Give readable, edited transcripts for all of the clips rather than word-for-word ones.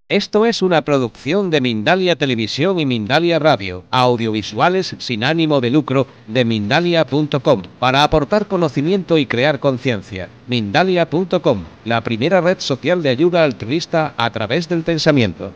Esto es una producción de Mindalia Televisión y Mindalia Radio, audiovisuales sin ánimo de lucro, de Mindalia.com, para aportar conocimiento y crear conciencia. Mindalia.com, la primera red social de ayuda altruista a través del pensamiento.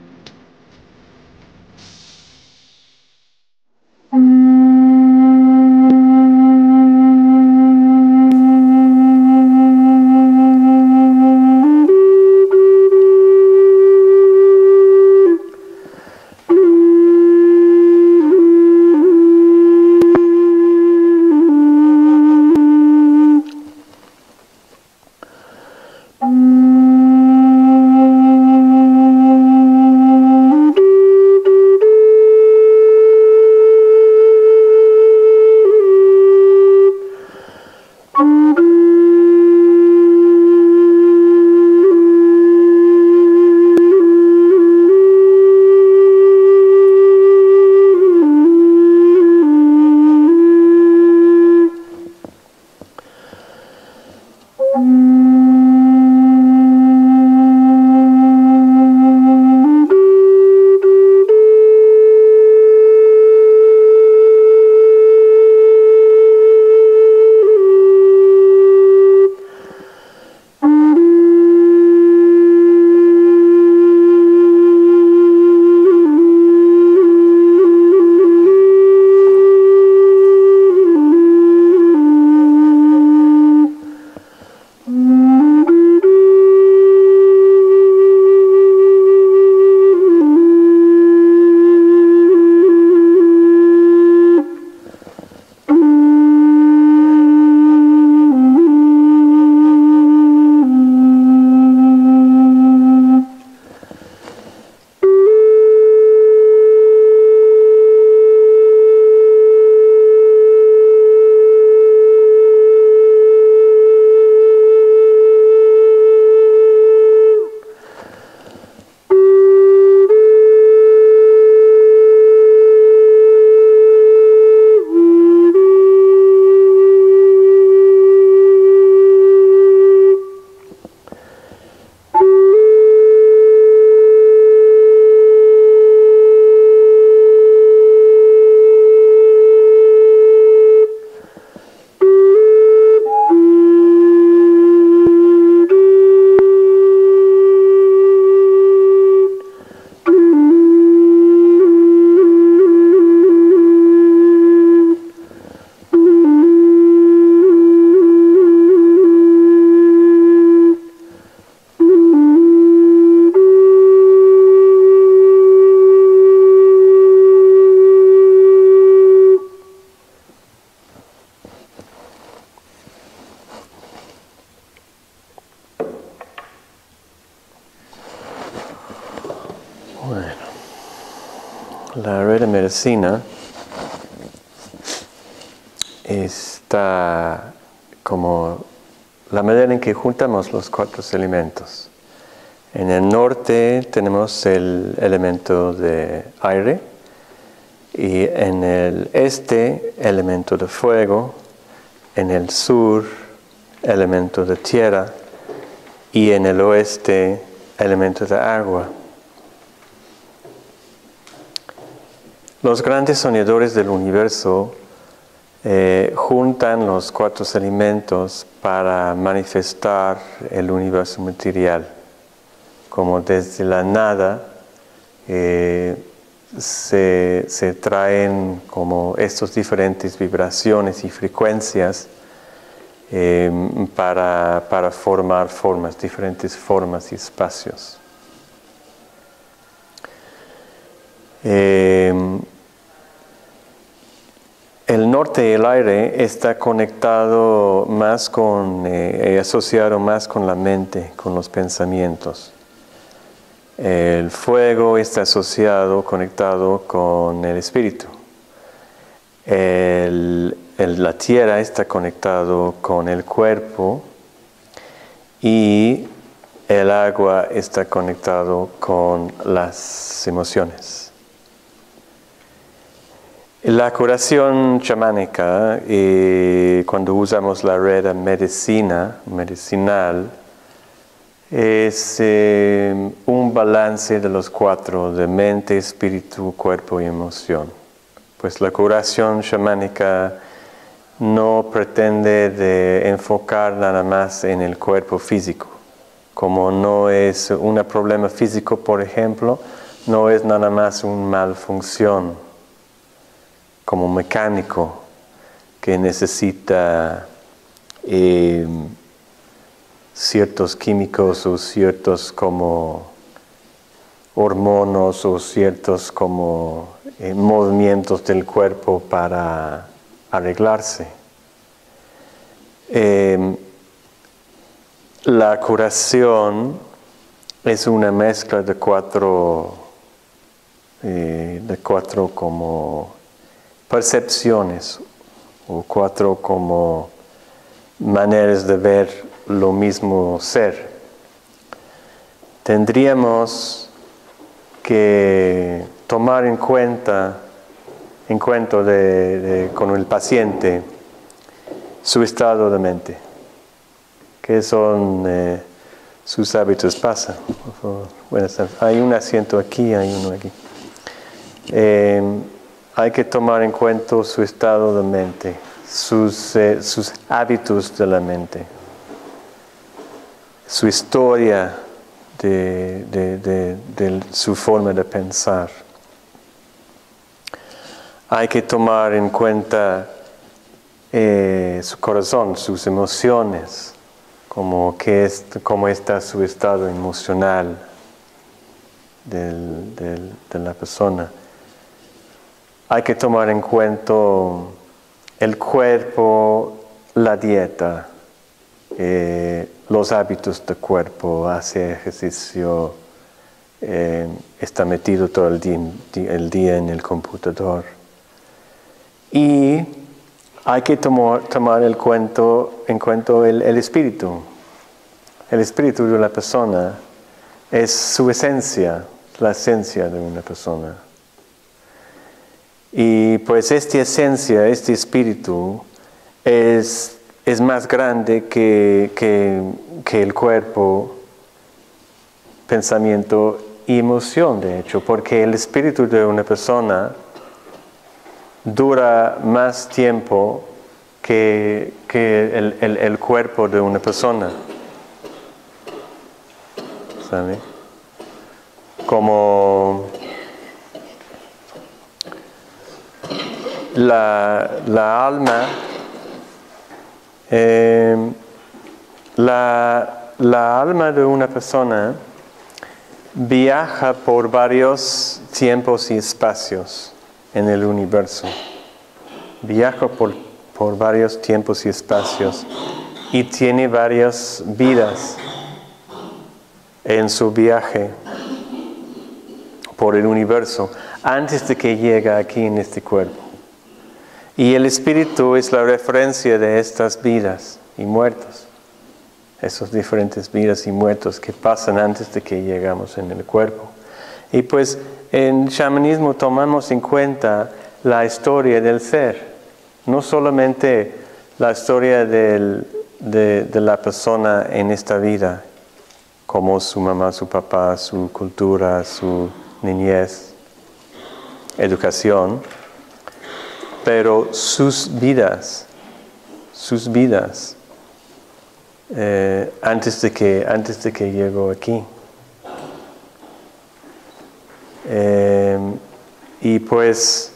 La red de medicina está como la manera en que juntamos los cuatro elementos. En el norte tenemos el elemento de aire y en el este elemento de fuego, en el sur elemento de tierra y en el oeste elemento de agua. Los grandes soñadores del universo juntan los cuatro elementos para manifestar el universo material. Como desde la nada se traen como estas diferentes vibraciones y frecuencias para formar formas, diferentes formas y espacios. El norte y el aire está conectado más asociado más con la mente, con los pensamientos. El fuego está conectado con el espíritu. La tierra está conectado con el cuerpo y el agua está conectado con las emociones. La curación chamánica, cuando usamos la red medicinal, es un un balance de los cuatro, de mente, espíritu, cuerpo y emoción. Pues la curación chamánica no pretende de enfocar nada más en el cuerpo físico. Como no es un problema físico, por ejemplo, no es nada más una malfunción como mecánico que necesita ciertos químicos o ciertos como hormonas o ciertos como movimientos del cuerpo para arreglarse. La curación es una mezcla de cuatro como percepciones o cuatro como maneras de ver lo mismo ser. Tendríamos que tomar en cuenta con el paciente su estado de mente. ¿Qué son sus hábitos? Pasa, por favor. Buenas tardes. Hay un asiento aquí, hay uno aquí. Hay que tomar en cuenta su estado de mente, sus hábitos de la mente, su historia de su forma de pensar. Hay que tomar en cuenta su corazón, sus emociones, cómo está su estado emocional de la persona. Hay que tomar en cuenta el cuerpo, la dieta, los hábitos del cuerpo, hace ejercicio, está metido todo el día en el computador. Y hay que tomar en cuenta el espíritu. El espíritu de la persona es su esencia, la esencia de una persona. Y pues esta esencia, este espíritu, es más grande que el cuerpo, pensamiento y emoción, de hecho, porque el espíritu de una persona dura más tiempo que el cuerpo de una persona. ¿Sabe? Como la alma, la alma de una persona viaja por varios tiempos y espacios en el universo. Viaja por varios tiempos y espacios y tiene varias vidas en su viaje por el universo antes de que llegue aquí en este cuerpo. Y el espíritu es la referencia de estas vidas y muertos. Esas diferentes vidas y muertos que pasan antes de que llegamos en el cuerpo. Y pues en shamanismo tomamos en cuenta la historia del ser. No solamente la historia de la persona en esta vida, como su mamá, su papá, su cultura, su niñez, educación, pero sus vidas, antes de que llegó aquí. Y pues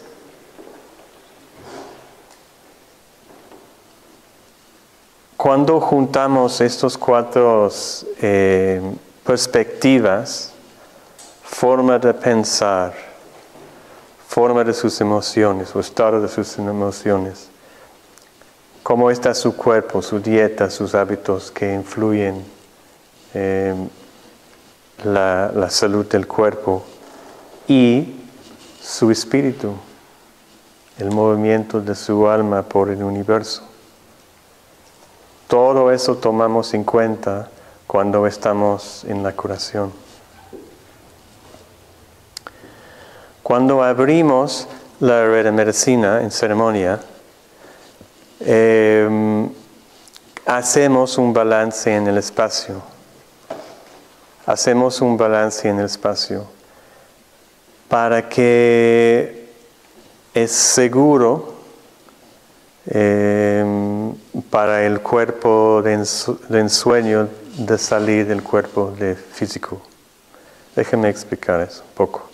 cuando juntamos estos cuatro perspectivas, forma de pensar, forma de sus emociones o estado de sus emociones, cómo está su cuerpo, su dieta, sus hábitos que influyen en la salud del cuerpo y su espíritu, el movimiento de su alma por el universo. Todo eso tomamos en cuenta cuando estamos en la curación. Cuando abrimos la red de medicina en ceremonia, hacemos un balance en el espacio. hacemos un balance en el espacio para que es seguro para el cuerpo de ensueño de salir del cuerpo de físico. Déjenme explicar eso un poco.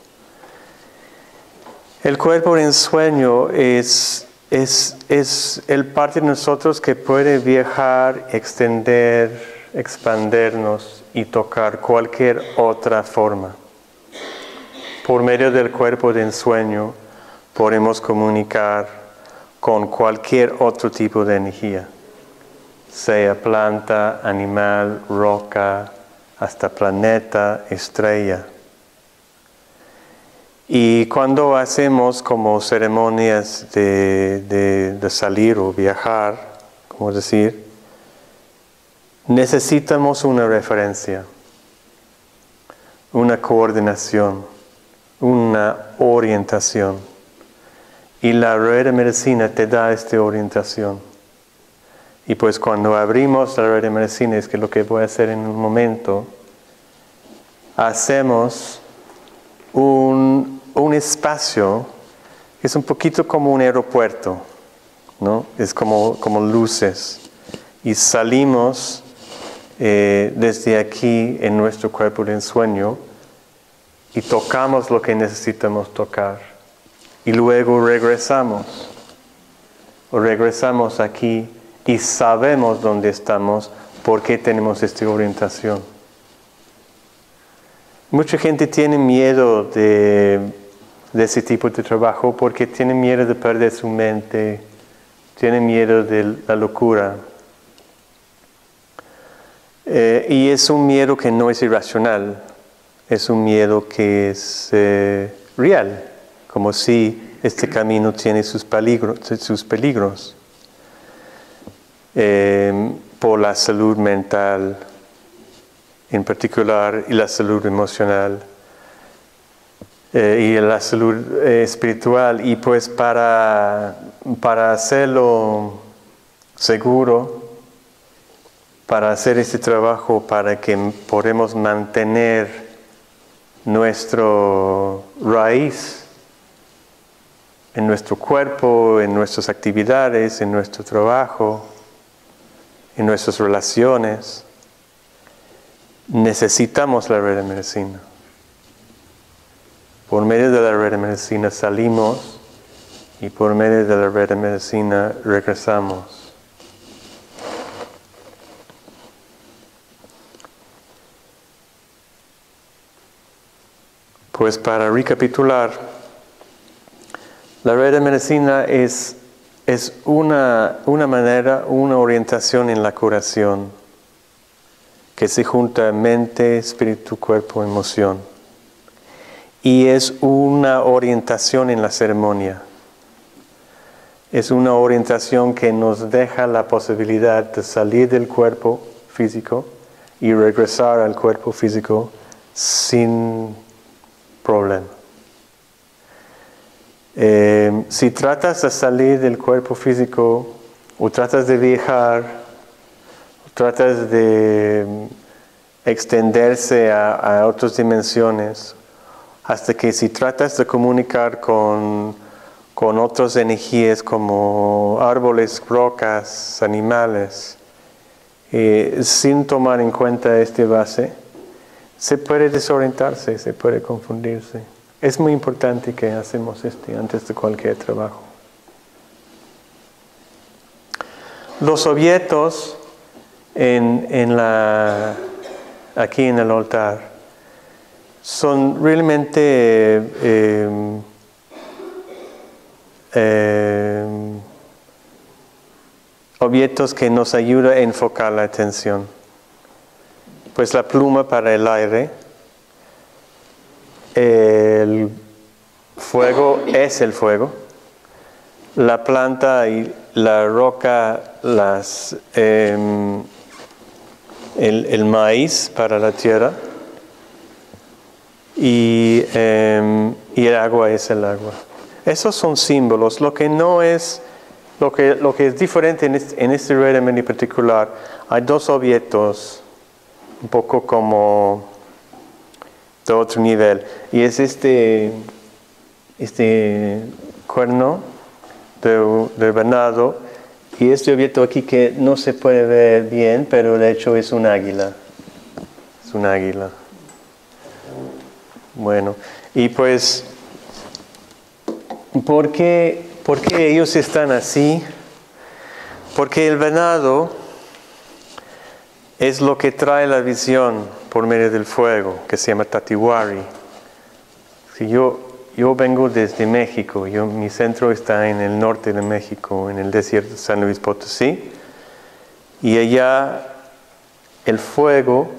El cuerpo de ensueño es el parte de nosotros que puede viajar, extender, expandernos y tocar cualquier otra forma. Por medio del cuerpo de ensueño podemos comunicar con cualquier otro tipo de energía, sea planta, animal, roca, hasta planeta, estrella. Y cuando hacemos como ceremonias de salir o viajar, como decir, necesitamos una referencia, una coordinación, una orientación. Y la red de medicina te da esta orientación. Y pues cuando abrimos la red de medicina, es que lo que voy a hacer en un momento, hacemos un espacio que es un poquito como un aeropuerto, ¿no? Es como luces. Y salimos desde aquí en nuestro cuerpo de ensueño y tocamos lo que necesitamos tocar. Y luego regresamos aquí y sabemos dónde estamos porque tenemos esta orientación. Mucha gente tiene miedo de ese tipo de trabajo porque tiene miedo de perder su mente, tiene miedo de la locura. Y es un miedo que no es irracional, es un miedo que es real, como si este camino tiene sus peligros por la salud mental en particular y la salud emocional y la salud espiritual. Y pues para hacerlo seguro, para hacer este trabajo, para que podamos mantener nuestro raíz en nuestro cuerpo, en nuestras actividades, en nuestro trabajo, en nuestras relaciones, necesitamos la red de medicina. Por medio de la red de medicina salimos y por medio de la red de medicina regresamos. Pues para recapitular, la red de medicina es una manera, una orientación en la curación que se junta mente, espíritu, cuerpo, emoción. Y es una orientación en la ceremonia. Es una orientación que nos deja la posibilidad de salir del cuerpo físico y regresar al cuerpo físico sin problema. Si tratas de salir del cuerpo físico o tratas de viajar, o tratas de extenderse a otras dimensiones, hasta que si tratas de comunicar con otras energías como árboles, rocas, animales, sin tomar en cuenta este base, se puede desorientarse, se puede confundirse. Es muy importante que hacemos esto antes de cualquier trabajo. Los objetos aquí en el altar son realmente objetos que nos ayudan a enfocar la atención. Pues la pluma para el aire, el fuego es el fuego, la planta y la roca, el maíz para la tierra y el agua es el agua. Esos son símbolos. Lo que no es, lo que es diferente en este régimen en particular, hay dos objetos un poco como de otro nivel. Y es este cuerno de venado y este objeto aquí que no se puede ver bien, pero de hecho es un águila. Es un águila. Bueno, y pues, ¿por qué ellos están así? Porque el venado es lo que trae la visión por medio del fuego, que se llama Tatiwari. Si yo vengo desde México, mi centro está en el norte de México, en el desierto de San Luis Potosí, y allá el fuego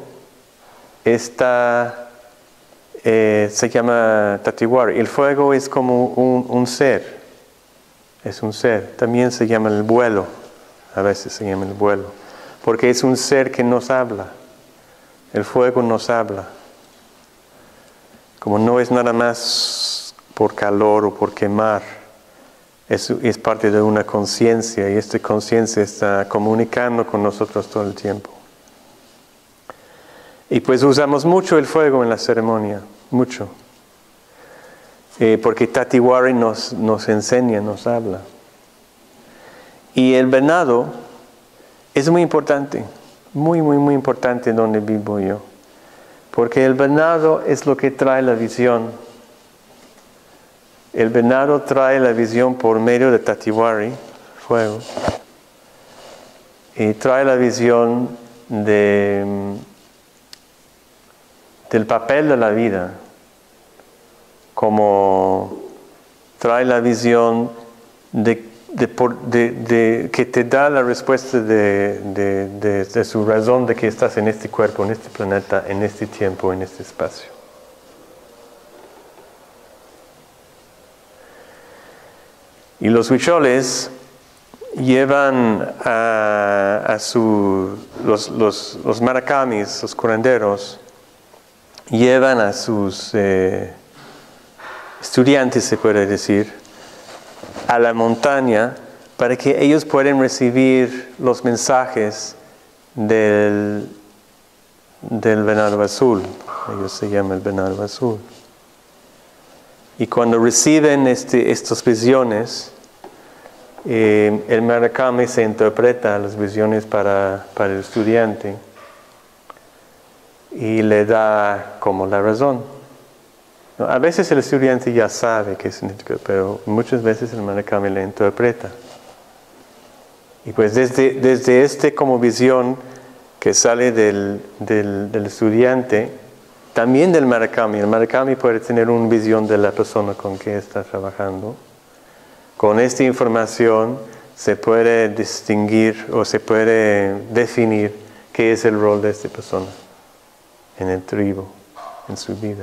se llama Tatiwari. El fuego es como un ser, es un ser. También se llama el vuelo, a veces se llama el vuelo, porque es un ser que nos habla. El fuego nos habla. Como no es nada más por calor o por quemar, es parte de una conciencia y esta conciencia está comunicando con nosotros todo el tiempo. Y pues usamos mucho el fuego en la ceremonia, mucho. Porque Tatiwari nos enseña, nos habla. Y el venado es muy importante, muy, muy, muy importante donde vivo yo. Porque el venado es lo que trae la visión. El venado trae la visión por medio de Tatiwari, fuego. Y trae la visión del papel de la vida. Como trae la visión que te da la respuesta de su razón de que estás en este cuerpo, en este planeta, en este tiempo, en este espacio. Y los huicholes llevan los maracamis, los curanderos, llevan a sus estudiantes, se puede decir, a la montaña para que ellos puedan recibir los mensajes del venado azul. Ellos se llaman el venado azul. Y cuando reciben estas visiones, el Murakami se interpreta las visiones para el estudiante y le da como la razón. A veces el estudiante ya sabe qué significa, pero muchas veces el Murakami le interpreta. Y pues desde como visión que sale del estudiante, también del Murakami. El Murakami puede tener una visión de la persona con que está trabajando. Con esta información se puede distinguir o se puede definir qué es el rol de esta persona en el tribu, en su vida.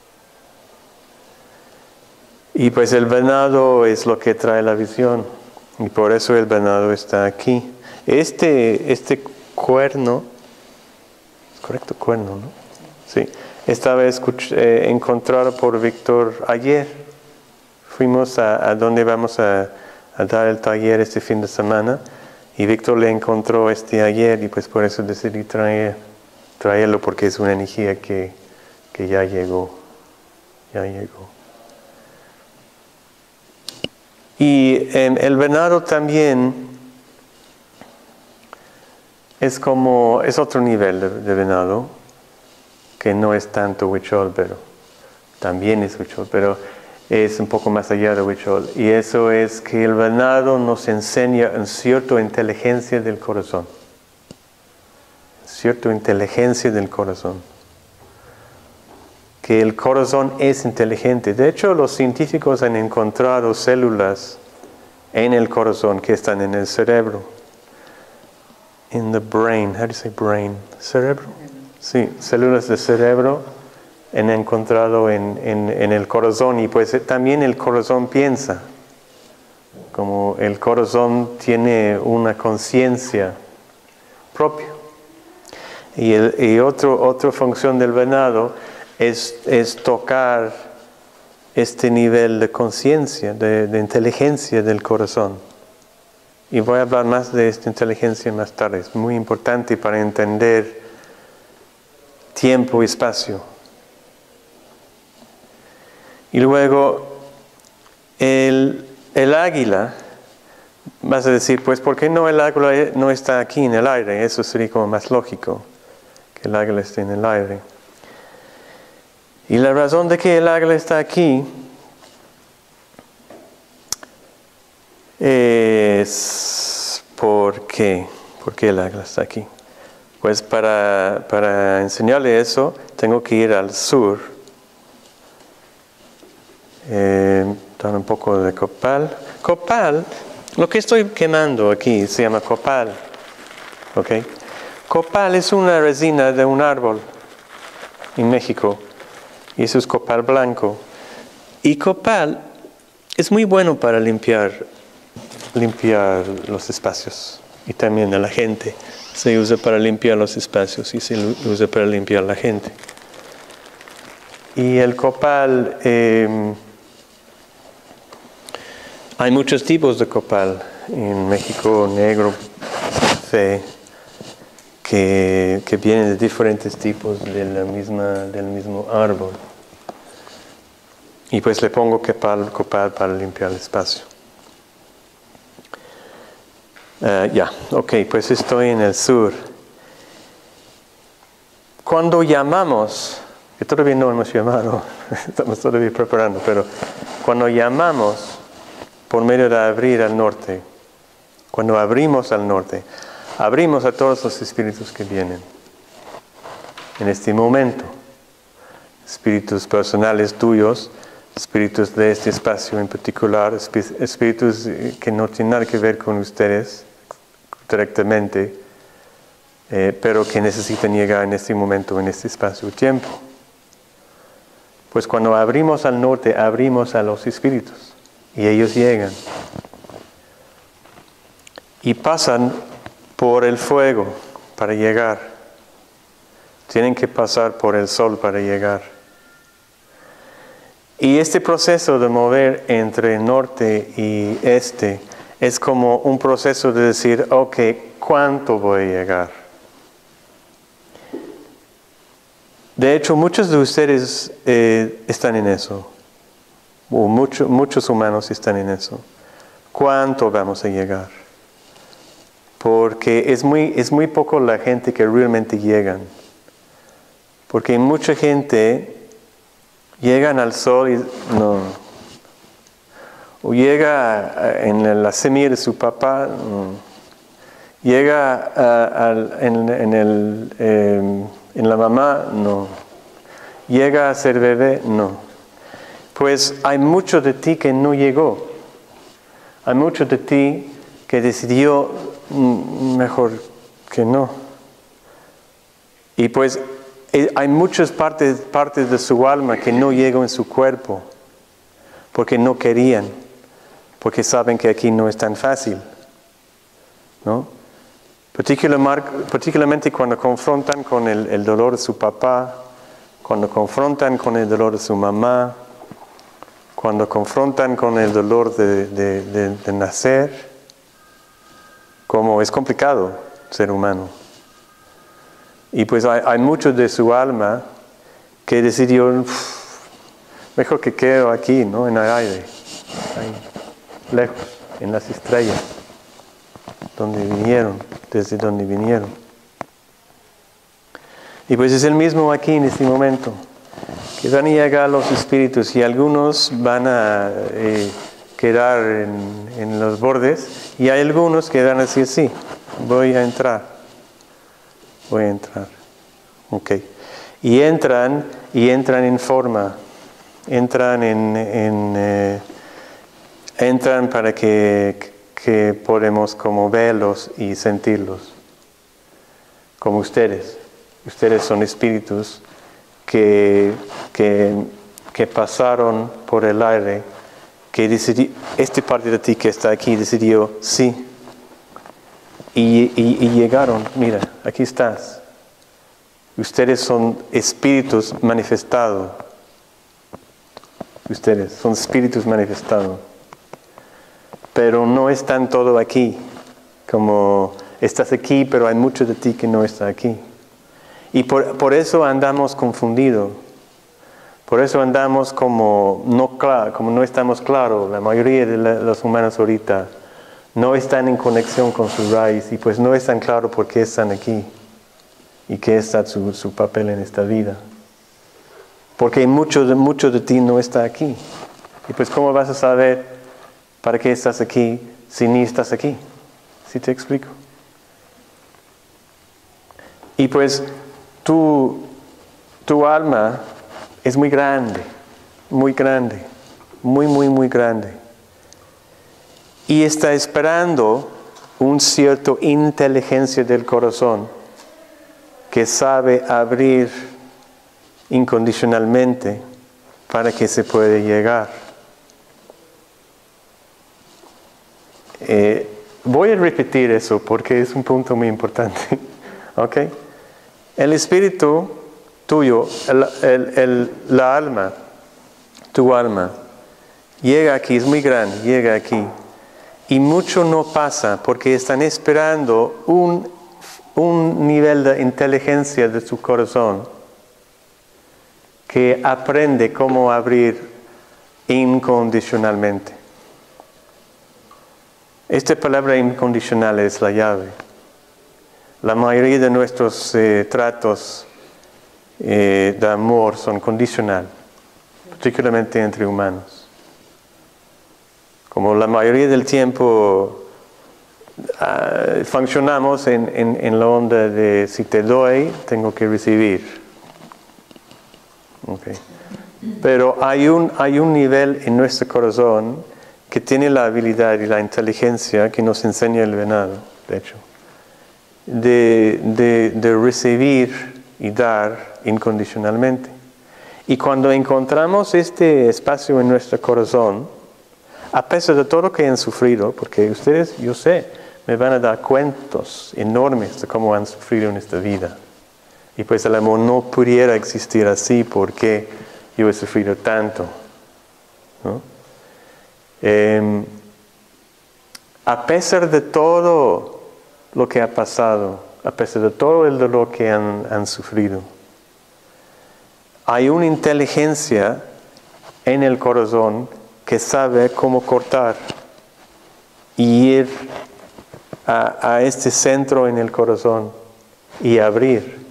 Y pues el venado es lo que trae la visión. Y por eso el venado está aquí. Este cuerno, ¿es correcto? Cuerno, ¿no? Sí. Estaba encontrado por Víctor ayer. Fuimos a donde vamos a dar el taller este fin de semana. Y Víctor le encontró ayer y pues por eso decidí traerlo porque es una energía que ya llegó. Ya llegó. Y el venado también es otro nivel de venado, que no es tanto huichol, pero también es huichol, pero es un poco más allá de huichol. Y eso es que el venado nos enseña una cierta inteligencia del corazón. Cierta inteligencia del corazón. Que el corazón es inteligente. De hecho, los científicos han encontrado células en el corazón que están en el cerebro. In the brain. How do you say brain? ¿Cerebro? Sí, células de cerebro han encontrado en el corazón. Y pues también el corazón piensa. Como el corazón tiene una conciencia propia. Y otra función del venado es tocar este nivel de conciencia, de inteligencia del corazón. Y voy a hablar más de esta inteligencia más tarde. Es muy importante para entender tiempo y espacio. Y luego el águila, vas a decir, pues ¿por qué no el águila no está aquí en el aire? Eso sería como más lógico, que el águila esté en el aire. Y la razón de que el águila está aquí es ¿por qué el águila está aquí? Pues para enseñarle eso, tengo que ir al sur. Dar un poco de copal. Copal, lo que estoy quemando aquí se llama copal. ¿Ok? Copal es una resina de un árbol en México. Y eso es copal blanco. Y copal es muy bueno para limpiar los espacios. Y también a la gente. Se usa para limpiar los espacios y se usa para limpiar la gente. Y el copal, hay muchos tipos de copal. En México, negro, café, que vienen de diferentes tipos del mismo árbol. Y pues le pongo copal para limpiar el espacio. Ok, pues estoy en el sur. Cuando llamamos, que todavía no hemos llamado, estamos todavía preparando, pero cuando llamamos por medio de abrir al norte, cuando abrimos al norte, abrimos a todos los espíritus que vienen en este momento. Espíritus personales tuyos, espíritus de este espacio en particular, espíritus que no tienen nada que ver con ustedes directamente, pero que necesitan llegar en este momento, en este espacio-tiempo. Pues cuando abrimos al norte, abrimos a los espíritus y ellos llegan y pasan por el fuego para llegar. Tienen que pasar por el sol para llegar. Y este proceso de mover entre norte y este es como un proceso de decir, ok, ¿cuánto voy a llegar? De hecho, muchos de ustedes están en eso. O muchos humanos están en eso. ¿Cuánto vamos a llegar? Porque es muy poco la gente que realmente llegan. Porque mucha gente llegan al sol y no. O llega en la semilla de su papá, no. Llega en la mamá, no. Llega a ser bebé, no. Pues hay mucho de ti que no llegó. Hay mucho de ti que decidió mejor que no. Y pues hay muchas partes de su alma que no llegan en su cuerpo porque no querían, porque saben que aquí no es tan fácil, ¿no? Particularmente cuando confrontan con el dolor de su papá, cuando confrontan con el dolor de su mamá, cuando confrontan con el dolor de nacer, como es complicado ser humano. Y pues hay mucho de su alma que decidió, mejor que quedo aquí, ¿no? En el aire, ahí, lejos, en las estrellas, desde donde vinieron. Y pues es el mismo aquí en este momento, que van a llegar los espíritus y algunos van a quedar en los bordes y hay algunos que van a decir, sí, voy a entrar. Ok. Y entran en forma. Entran para que podamos como verlos y sentirlos. Como ustedes. Ustedes son espíritus que pasaron por el aire, que decidió, esta parte de ti que está aquí decidió, sí. Y llegaron, mira, aquí estás. Ustedes son espíritus manifestados. Ustedes son espíritus manifestados. Pero no están todo aquí. Como estás aquí, pero hay mucho de ti que no está aquí. Y por eso andamos confundidos. Por eso andamos como no estamos claros. La mayoría de los humanos ahorita no están en conexión con su raíz y pues no están claros por qué están aquí y qué está su papel en esta vida. Porque mucho de ti no está aquí. Y pues ¿cómo vas a saber para qué estás aquí si ni estás aquí? ¿Sí te explico? Y pues tu alma es muy grande, muy grande, muy grande. Y está esperando una cierta inteligencia del corazón que sabe abrir incondicionalmente para que se pueda llegar. Voy a repetir eso porque es un punto muy importante. ¿Ok? El espíritu tuyo, la alma, tu alma, llega aquí, es muy grande, llega aquí. Y mucho no pasa porque están esperando un nivel de inteligencia de su corazón que aprende cómo abrir incondicionalmente. Esta palabra incondicional es la llave. La mayoría de nuestros tratos de amor son condicionales, particularmente entre humanos. Como la mayoría del tiempo funcionamos en la onda de si te doy, tengo que recibir. Okay. Pero hay un nivel en nuestro corazón que tiene la habilidad y la inteligencia que nos enseña el venado, de hecho, de recibir y dar incondicionalmente. Y cuando encontramos este espacio en nuestro corazón, a pesar de todo lo que han sufrido, porque ustedes, yo sé, me van a dar cuentos enormes de cómo han sufrido en esta vida. Y pues el amor no pudiera existir así porque yo he sufrido tanto, ¿no? A pesar de todo lo que ha pasado, a pesar de todo el dolor que han sufrido, hay una inteligencia en el corazón que sabe cómo cortar y ir a este centro en el corazón y abrir.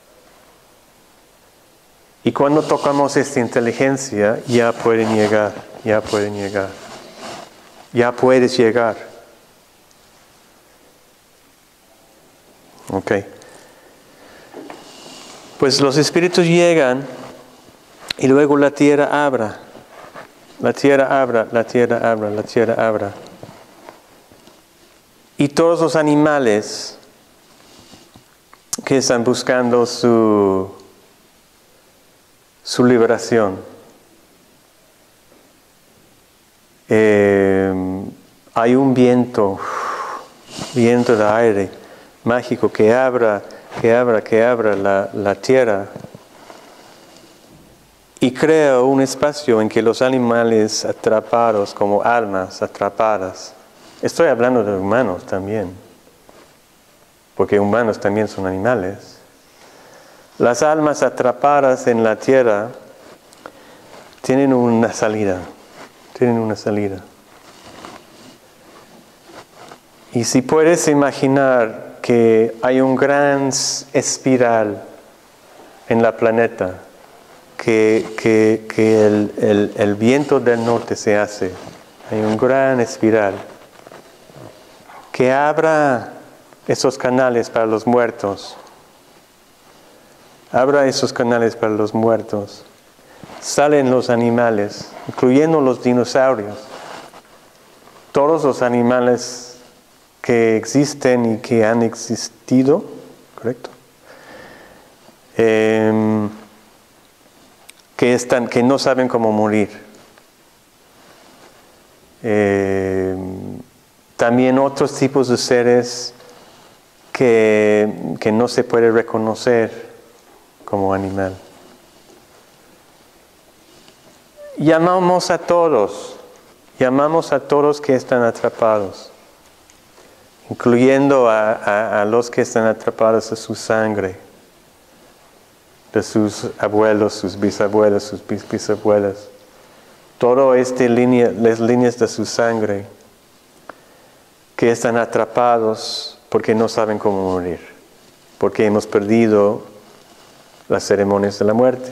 Y cuando tocamos esta inteligencia, ya puedes llegar. Ya puedes llegar. Ok. Pues los espíritus llegan y luego la tierra abra. La tierra abra. Y todos los animales que están buscando su liberación. Hay un viento de aire mágico que abra la tierra y crea un espacio en que los animales atrapados como almas atrapadas, estoy hablando de humanos también, porque humanos también son animales. Las almas atrapadas en la tierra tienen una salida. Y si puedes imaginar que hay un gran espiral en la planeta, que el viento del norte se hace, hay un gran espiral, que abra esos canales para los muertos. Abra esos canales para los muertos. Salen los animales, incluyendo los dinosaurios. Todos los animales que existen y que han existido, ¿correcto? Que no saben cómo morir. También otros tipos de seres que no se puede reconocer como animal. Llamamos a todos que están atrapados, incluyendo a los que están atrapados a su sangre, de sus abuelos, sus bisabuelos, sus bisabuelas. Todo las líneas de su sangre que están atrapados porque no saben cómo morir, porque hemos perdido las ceremonias de la muerte.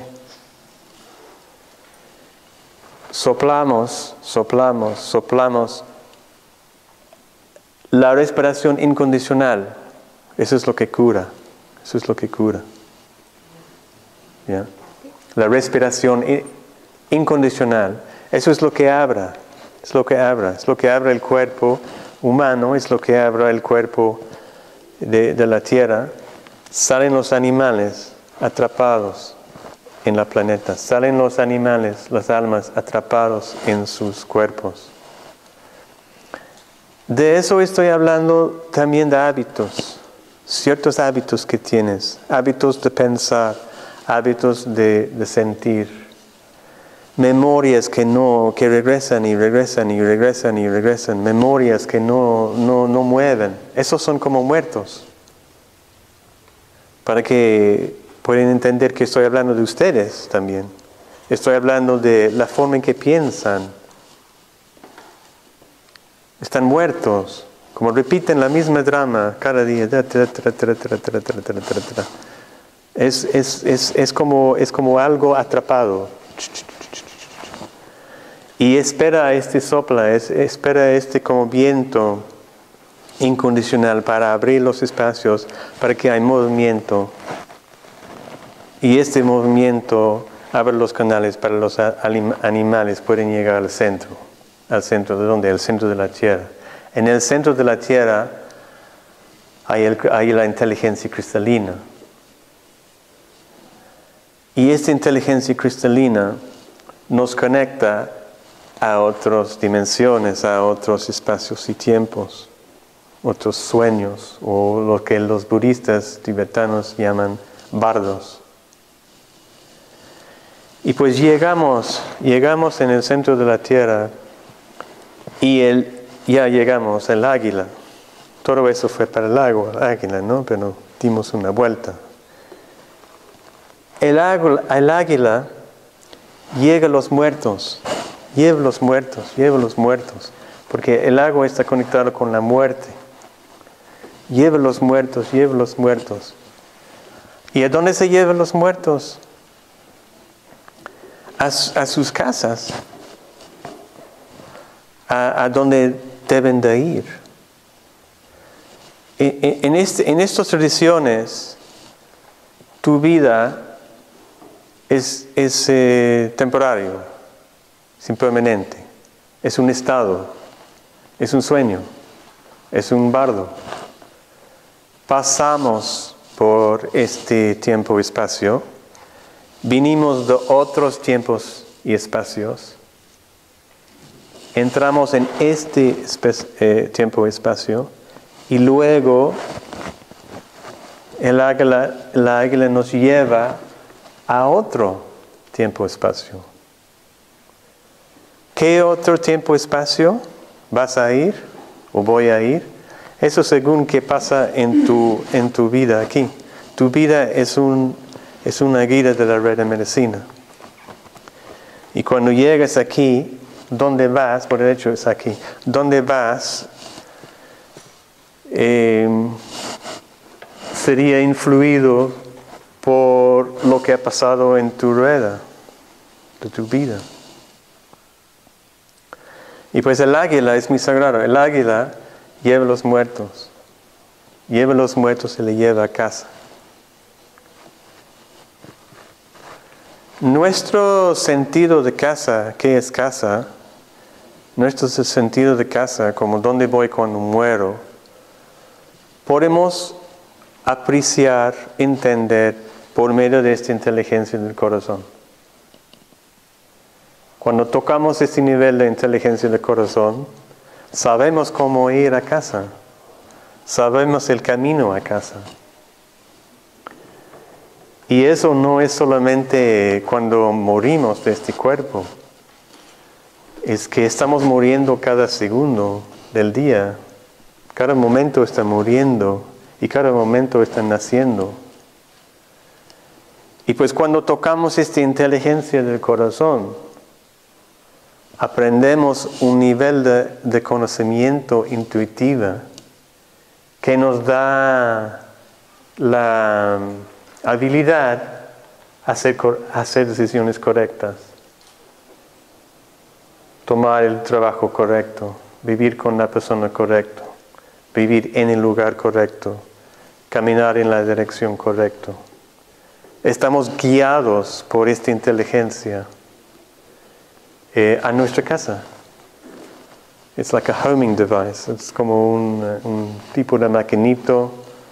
Soplamos. La respiración incondicional, eso es lo que cura. ¿Ya? La respiración incondicional, eso es lo que abra. Es lo que abra el cuerpo humano, es lo que abra el cuerpo de la tierra. Salen los animales atrapados en la planeta. Salen los animales, las almas atrapados en sus cuerpos. De eso estoy hablando también de hábitos. Ciertos hábitos que tienes. Hábitos de pensar. Hábitos de sentir. Memorias que regresan. Memorias que no mueven. Esos son como muertos. Para que pueden entender que estoy hablando de ustedes también. Estoy hablando de la forma en que piensan. Están muertos, como repiten la misma drama cada día. Es como algo atrapado. Y espera este sopla, espera este como viento incondicional para abrir los espacios, para que haya movimiento. Y este movimiento abre los canales para los animales pueden llegar al centro. ¿Al centro de dónde? Al centro de la Tierra. En el centro de la Tierra hay la inteligencia cristalina. Y esta inteligencia cristalina nos conecta a otras dimensiones, a otros espacios y tiempos, otros sueños, o lo que los budistas tibetanos llaman bardos. Y pues llegamos en el centro de la Tierra y ya llegamos, el águila. Todo eso fue para el águila, ¿no? Pero dimos una vuelta. El águila llega a los muertos, lleva los muertos, porque el agua está conectado con la muerte. Lleva los muertos. ¿Y a dónde se llevan los muertos? A sus casas, a donde deben de ir. En estas tradiciones, tu vida es temporario, es impermanente, es un estado, es un sueño, es un bardo. Pasamos por este tiempo y espacio, vinimos de otros tiempos y espacios, entramos en este tiempo y espacio y luego el águila nos lleva a otro tiempo y espacio. ¿Qué otro tiempo y espacio vas a ir o voy a ir? Eso según qué pasa en tu vida aquí. Tu vida es una guía de la red de medicina. Y cuando llegas aquí, ¿dónde vas? Por el hecho es aquí. ¿Dónde vas? Sería influido por lo que ha pasado en tu rueda de tu vida. Y pues el águila es muy sagrado. El águila lleva los muertos. Lleva los muertos y le lleva a casa. Nuestro sentido de casa, ¿qué es casa? Nuestro sentido de casa, como dónde voy cuando muero, podemos apreciar, entender por medio de esta inteligencia del corazón. Cuando tocamos este nivel de inteligencia del corazón, sabemos cómo ir a casa. Sabemos el camino a casa. Y eso no es solamente cuando morimos de este cuerpo. Es que estamos muriendo cada segundo del día. Cada momento está muriendo y cada momento está naciendo. Y pues cuando tocamos esta inteligencia del corazón, aprendemos un nivel de conocimiento intuitivo que nos da la habilidad a hacer decisiones correctas, tomar el trabajo correcto, vivir con la persona correcta, vivir en el lugar correcto, caminar en la dirección correcta. Estamos guiados por esta inteligencia a nuestra casa. It's like a homing device. Es como un tipo de maquinito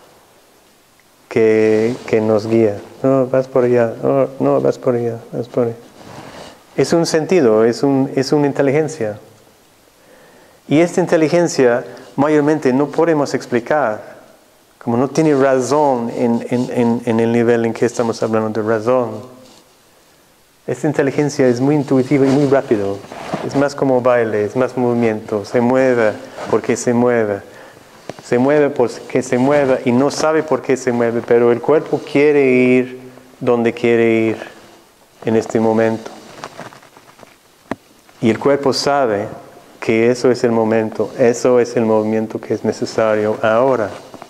que nos guía. No, vas por allá. Oh, no, vas por allá. Vas por allá. Es un sentido, es una inteligencia. Y esta inteligencia mayormente no podemos explicar. Como no tiene razón en el nivel en que estamos hablando de razón. Esta inteligencia es muy intuitiva y muy rápido. Es más como baile, es más movimiento. Se mueve porque se mueve. Se mueve porque se mueve y no sabe por qué se mueve, pero el cuerpo quiere ir donde quiere ir en este momento. Y el cuerpo sabe que eso es el momento, eso es el movimiento que es necesario ahora.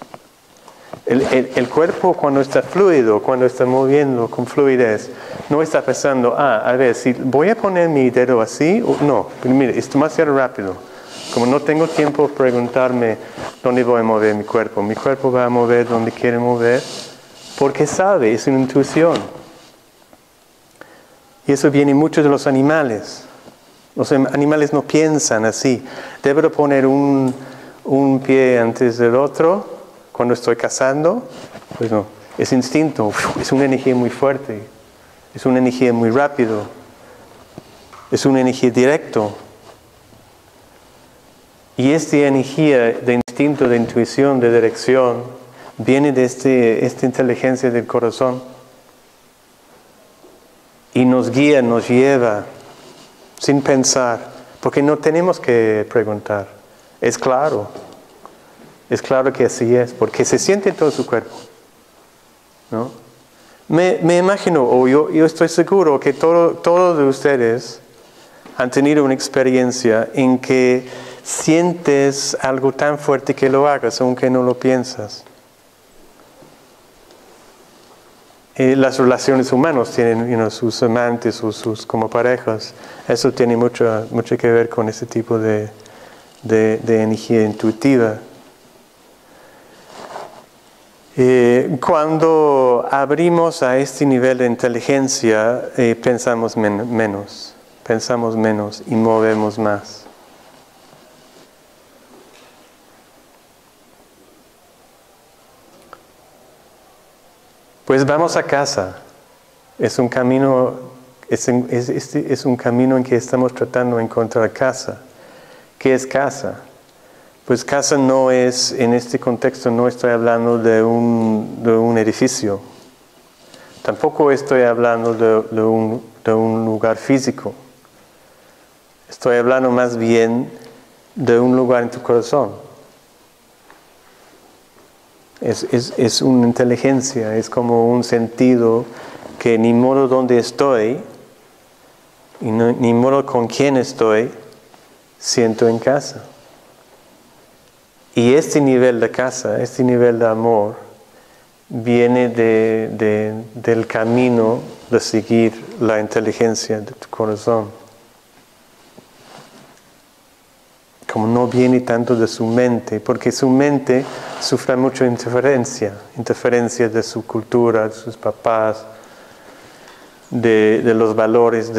El cuerpo cuando está fluido, cuando está moviendo con fluidez, no está pensando, a ver, si voy a poner mi dedo así, o no, pero mire, es demasiado rápido. Como no tengo tiempo para preguntarme dónde voy a mover mi cuerpo va a mover donde quiere mover, porque sabe, es una intuición. Y eso viene mucho de los animales. Los animales no piensan así. ¿Debo poner un pie antes del otro? Cuando estoy cazando, pues no, es instinto, es una energía muy fuerte, es una energía muy rápido, es una energía directa. Y esta energía de instinto, de intuición, de dirección, viene de esta inteligencia del corazón y nos guía, nos lleva, sin pensar, porque no tenemos que preguntar, es claro. Es claro que así es, porque se siente en todo su cuerpo, ¿no? Me imagino, o yo estoy seguro que todos de ustedes han tenido una experiencia en que sientes algo tan fuerte que lo hagas, aunque no lo piensas. Las relaciones humanas tienen sus amantes o sus como parejas. Eso tiene mucho que ver con ese tipo de energía intuitiva. Cuando abrimos a este nivel de inteligencia, pensamos menos y movemos más. Pues vamos a casa. Es un camino en que estamos tratando de encontrar casa. ¿Qué es casa? Pues casa no es, en este contexto no estoy hablando de un edificio. Tampoco estoy hablando de un lugar físico. Estoy hablando más bien de un lugar en tu corazón. Es una inteligencia, es como un sentido que ni modo donde estoy, y ni modo con quién estoy, siento en casa. Y este nivel de casa, este nivel de amor, viene del camino de seguir la inteligencia de tu corazón. Como no viene tanto de su mente, porque su mente sufre mucha interferencia de su cultura, de sus papás, de los valores de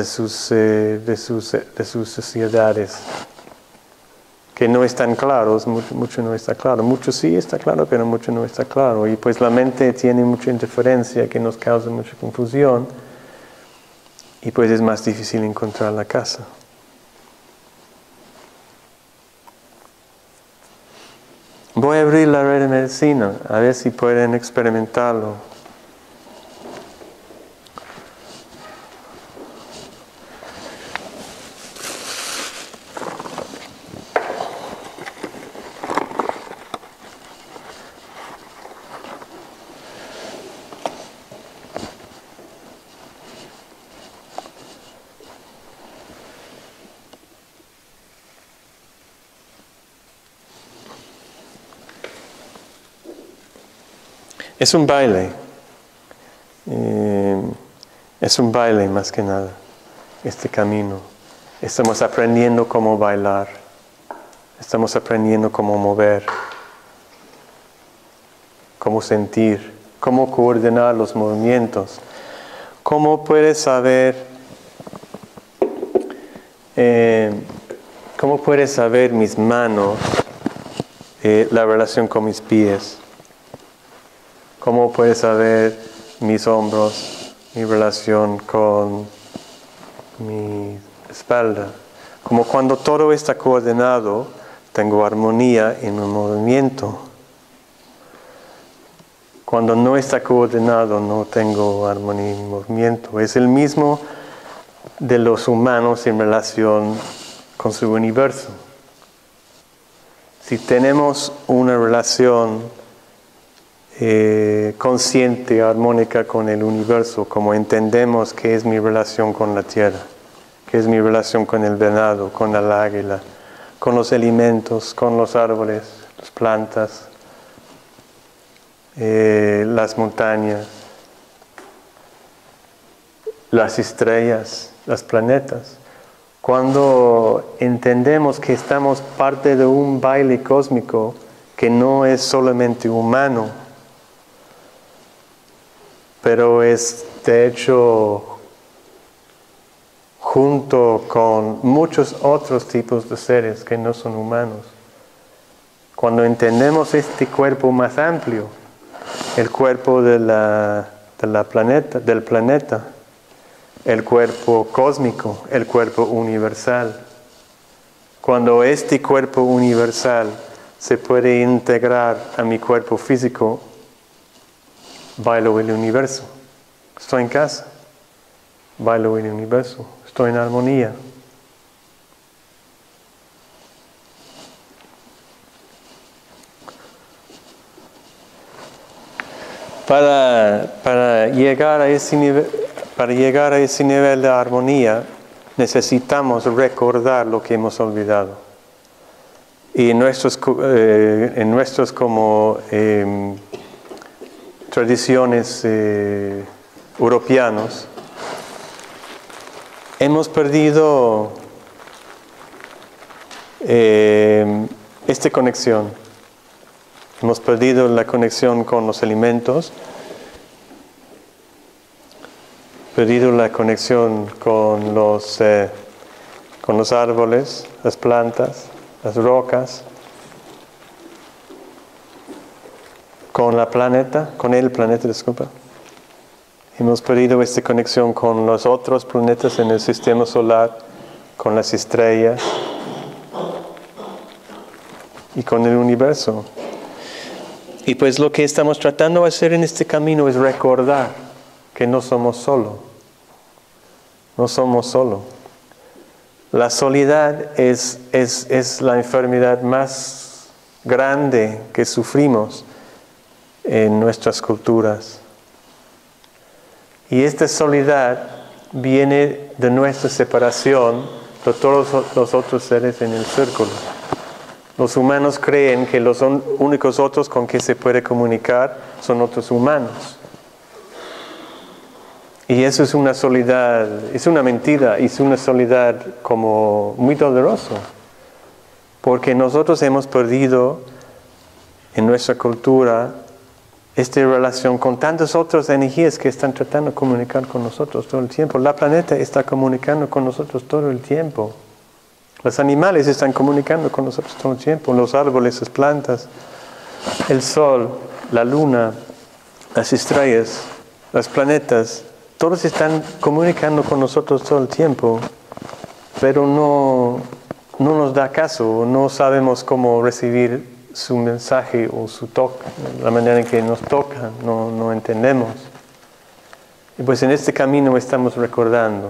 sus sociedades. Que no están claros, mucho no está claro. Mucho sí está claro, pero mucho no está claro. Y pues la mente tiene mucha interferencia que nos causa mucha confusión. Y pues es más difícil encontrar la casa. Voy a abrir la red de medicina, a ver si pueden experimentarlo. Es un baile. Es un baile más que nada, este camino. Estamos aprendiendo cómo bailar. Estamos aprendiendo cómo mover, cómo sentir, cómo coordinar los movimientos. ¿Cómo puedes saber mis manos, la relación con mis pies? ¿Cómo puedes saber mis hombros, mi relación con mi espalda? Como cuando todo está coordinado, tengo armonía en un movimiento. Cuando no está coordinado, no tengo armonía en movimiento. Es el mismo de los humanos en relación con su universo. Si tenemos una relación consciente, armónica con el universo, como entendemos que es mi relación con la tierra, que es mi relación con el venado, con el águila, con los alimentos, con los árboles, las plantas, las montañas, las estrellas, los planetas. Cuando entendemos que estamos parte de un baile cósmico que no es solamente humano, pero es de hecho junto con muchos otros tipos de seres que no son humanos. Cuando entendemos este cuerpo más amplio, el cuerpo del planeta, el cuerpo cósmico, el cuerpo universal. Cuando este cuerpo universal se puede integrar a mi cuerpo físico, bailo el universo. Estoy en casa, bailo el universo. Estoy en armonía. Para llegar a ese nivel de armonía, necesitamos recordar lo que hemos olvidado. Y en nuestros como tradiciones europeanos, hemos perdido esta conexión. Hemos perdido la conexión con los alimentos, perdido la conexión con los árboles, las plantas, las rocas, con el planeta, disculpa. Hemos perdido esta conexión con los otros planetas en el sistema solar, con las estrellas y con el universo. Y pues lo que estamos tratando de hacer en este camino es recordar que no somos solo. No somos solo. La soledad es la enfermedad más grande que sufrimos en nuestras culturas. Y esta soledad viene de nuestra separación de todos los otros seres en el círculo. Los humanos creen que los únicos otros con que se puede comunicar son otros humanos. Y eso es una soledad, es una mentira, es una soledad como muy dolorosa. Porque nosotros hemos perdido en nuestra cultura esta relación con tantas otras energías que están tratando de comunicar con nosotros todo el tiempo. La planeta está comunicando con nosotros todo el tiempo. Los animales están comunicando con nosotros todo el tiempo. Los árboles, las plantas, el sol, la luna, las estrellas, los planetas, todos están comunicando con nosotros todo el tiempo, pero no nos da caso, no sabemos cómo recibir su mensaje o su toque, la manera en que nos toca, no entendemos. Y pues en este camino estamos recordando,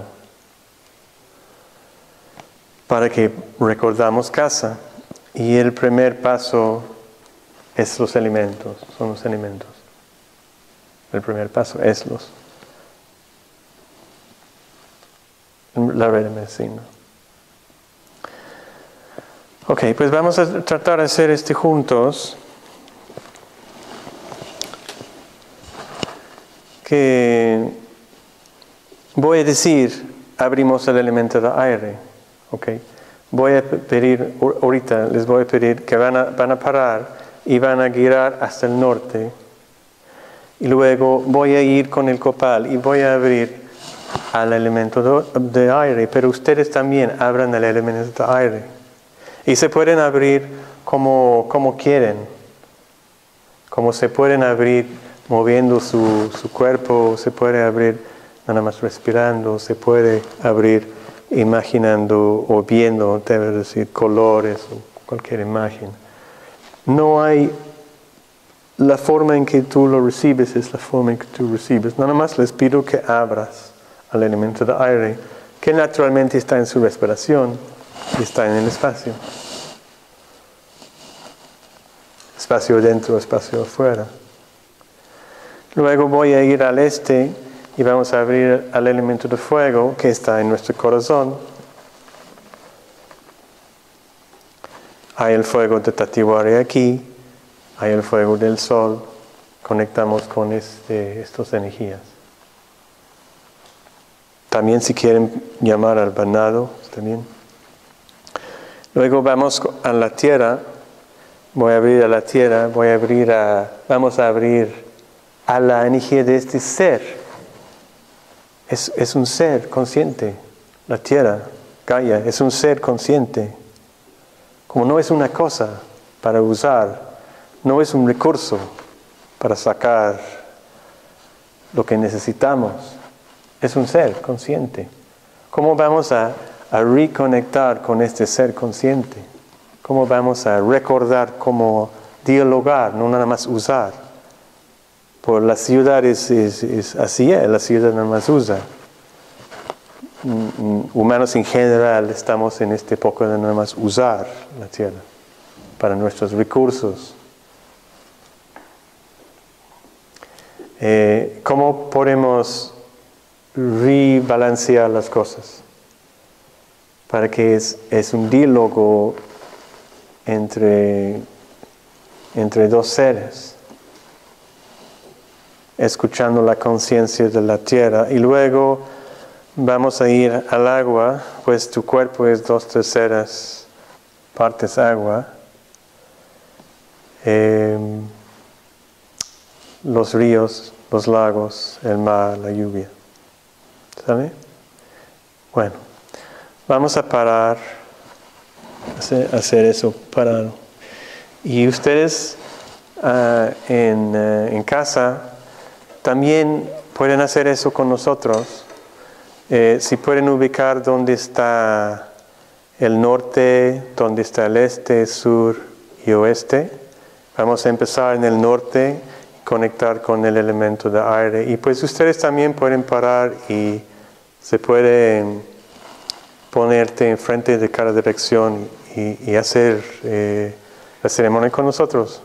para que recordamos casa. Y el primer paso es los alimentos, son los alimentos. El primer paso es la medicina. Ok, pues vamos a tratar de hacer juntos. que voy a decir, abrimos el elemento de aire, ¿ok? Voy a pedir, ahorita les voy a pedir que van a parar y van a girar hasta el norte. Y luego voy a ir con el copal y voy a abrir al elemento de aire, pero ustedes también abran el elemento de aire. Y se pueden abrir como quieren, como se pueden abrir moviendo su cuerpo, se puede abrir nada más respirando, se puede abrir imaginando o viendo, debe decir, colores o cualquier imagen. No hay, la forma en que tú lo recibes es la forma en que tú recibes. Nada más les pido que abras al elemento de aire, que naturalmente está en su respiración y está en el espacio. Espacio dentro, espacio afuera. Luego voy a ir al este y vamos a abrir al elemento de fuego que está en nuestro corazón. Hay el fuego de Tatiwari aquí, hay el fuego del sol. Conectamos con estas energías. También si quieren llamar al venado, está bien. Luego vamos a la tierra. Voy a abrir a la tierra, vamos a abrir a la energía de este ser. Es un ser consciente. La tierra, Gaia, es un ser consciente. Como no es una cosa para usar, no es un recurso para sacar lo que necesitamos. Es un ser consciente. ¿Cómo vamos a reconectar con este ser consciente? ¿Cómo vamos a recordar cómo dialogar, no nada más usar? Por la ciudad es así, la ciudad nada más usa. Humanos en general estamos en esta época de nada más usar la tierra para nuestros recursos. ¿Cómo podemos rebalancear las cosas? Para que es un diálogo entre dos seres, escuchando la conciencia de la tierra. Y luego vamos a ir al agua, pues tu cuerpo es 2/3 partes agua. Los ríos, los lagos, el mar, la lluvia. ¿Sale? Bueno, vamos a parar, hacer eso parado. Y ustedes en casa también pueden hacer eso con nosotros. Si pueden ubicar dónde está el norte, dónde está el este, sur y oeste. Vamos a empezar en el norte y conectar con el elemento de aire. Y pues ustedes también pueden parar y se pueden ponerte enfrente de cada dirección y hacer la ceremonia con nosotros.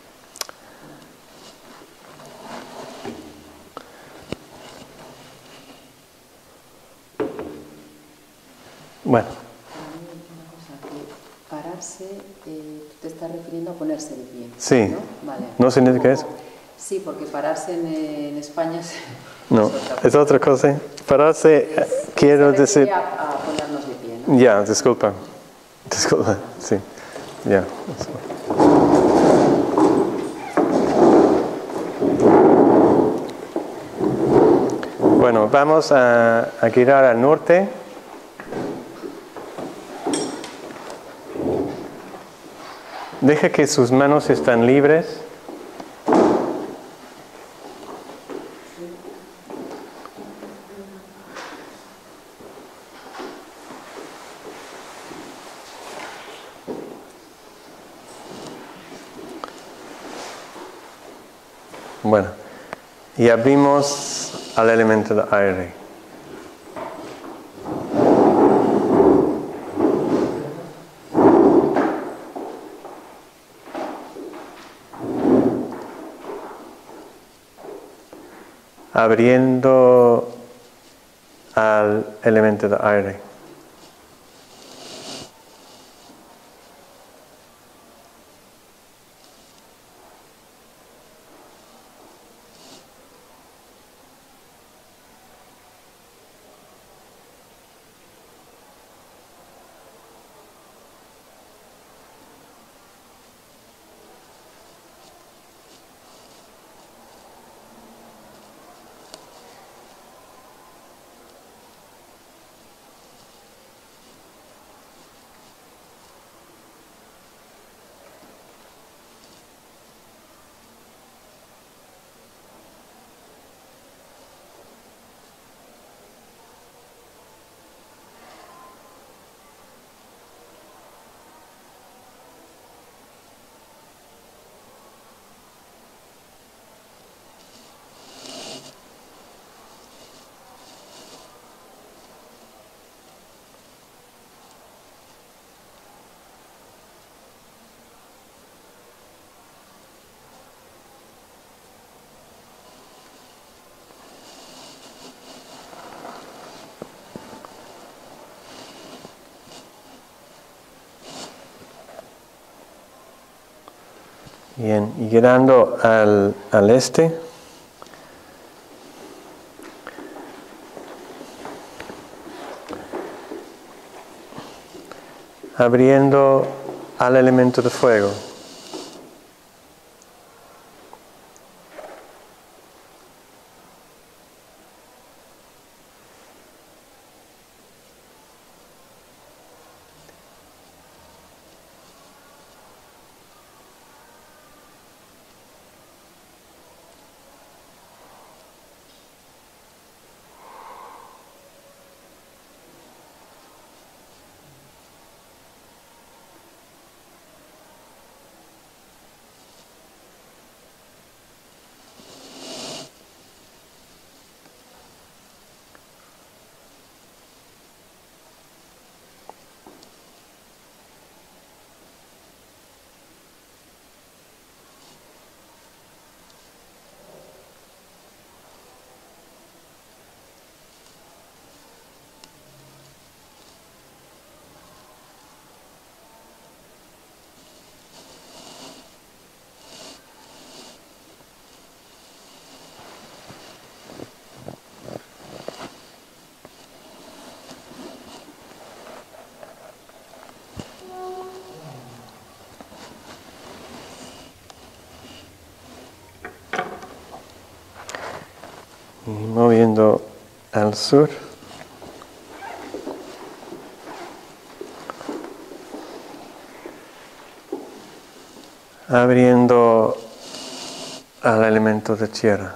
Bueno. Una cosa, que pararse, tú te estás refiriendo a ponerse de pie. Sí. ¿No? Vale. ¿No significa eso? Sí, porque pararse en España es... No, es otra cosa. Pararse, quiero decir... A ponernos de pie, ¿no? Ya, disculpa, sí, ya. Bueno, vamos a girar al norte. Deja que sus manos estén libres. Bueno, y abrimos al elemento de aire. Abriendo al elemento de aire. Bien, y girando al este. Abriendo al elemento de fuego. Y moviendo al sur. Abriendo al elemento de tierra.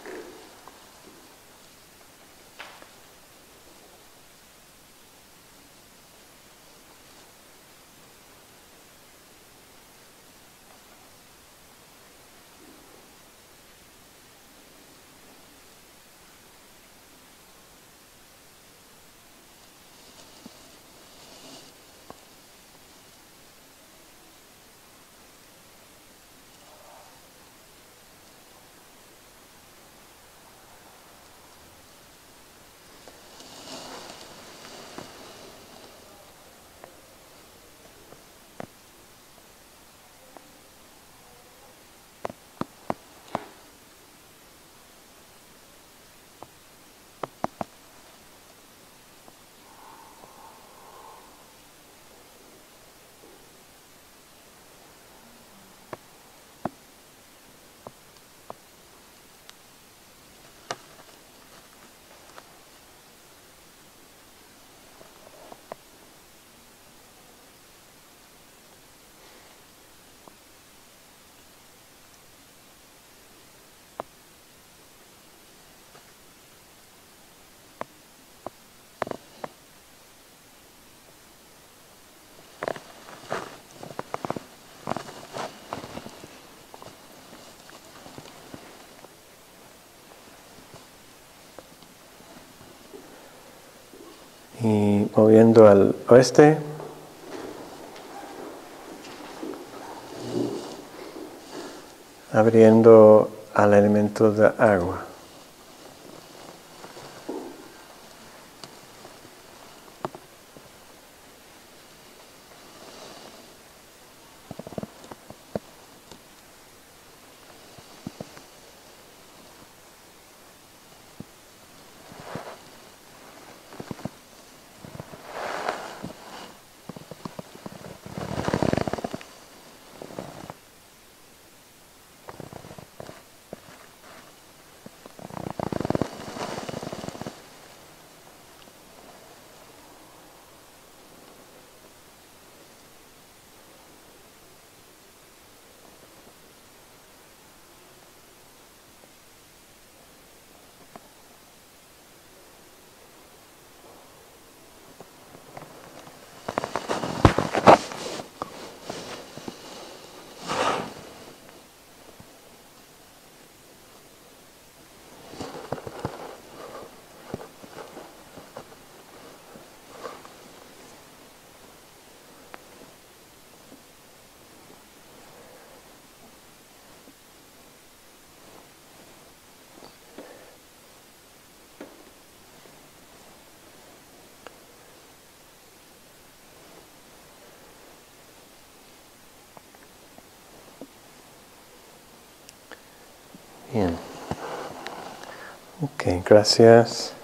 Y moviendo al oeste. Abriendo al elemento de agua. Bien. Ok, gracias.